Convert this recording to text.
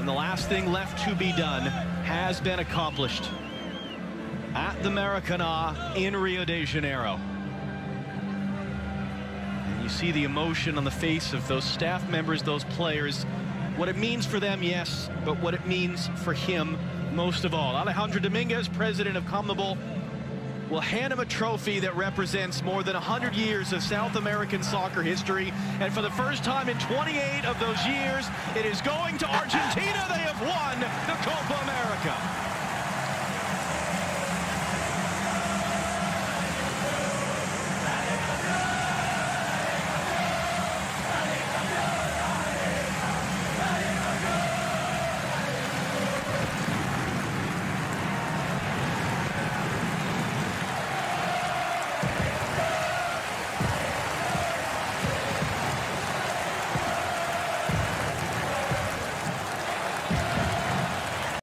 And the last thing left to be done has been accomplished at the Maracanã in Rio de Janeiro. And you see the emotion on the face of those staff members, those players. What it means for them, yes, but what it means for him most of all. Alejandro Dominguez, president of CONMEBOL, will hand him a trophy that represents more than 100 years of South American soccer history. And for the first time in 28 of those years, it is going to Argentina.